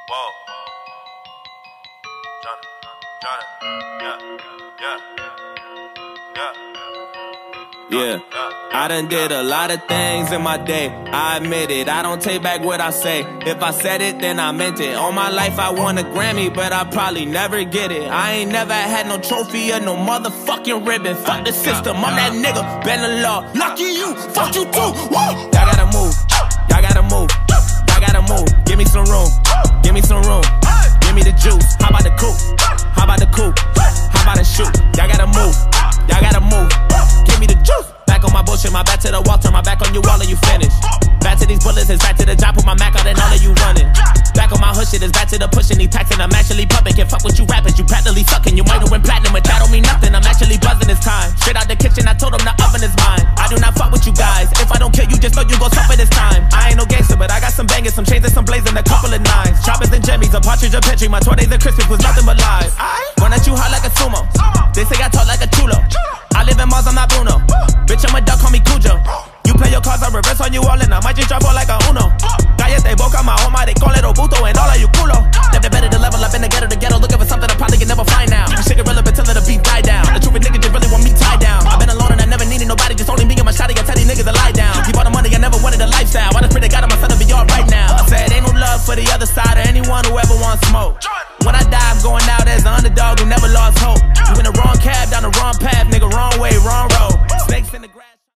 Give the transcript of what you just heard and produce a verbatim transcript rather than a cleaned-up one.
Whoa. Johnny, Johnny, yeah, yeah, yeah. Yeah, I done did a lot of things in my day, I admit it, I don't take back what I say. If I said it, then I meant it. All my life I won a Grammy, but I probably never get it. I ain't never had no trophy or no motherfucking ribbon. Fuck the system, I'm that nigga, bend the law. Lucky you, fuck you too, woo! Y'all gotta move, y'all gotta move, y'all gotta move. Give me some room, give me some room. Give me the juice, how about the coupe? How about the coupe? How about the shoot? Y'all gotta move, y'all gotta move. Give me the juice. Back on my bullshit, my back to the wall, turn my back on you all and you finish. Back to these bullets, it's back to the job, put my Mac out and all of you running. Back on my hood shit, it's back to the pushing, these taxing, I'm actually pumping. Can't fuck with you rappers, you practically sucking. You might have went platinum, but that don't mean nothing, I'm actually buzzing this time. Straight out the kitchen, I told them the oven is mine. I do not fuck with you guys, if I don't kill you, just know you gon' suffer this time. I ain't no gangster, but I got some bangers, some chains and some blazing, a couple of nines. Choppers and jimmies, a partridge, a petri, my twenties and Christmas was nothing but lies. Run at you hard like a sumo, they say I talk like a chulo. I live in Mars, I'm not Bruno. Bitch, I'm a duck, call me Cujo. You play your cards, I reverse on you all, and I might just drop all like a Uno. Cállate boca, my home, they call it Obuto, and all of you culo. Never better to level up in the ghetto, the ghetto, looking for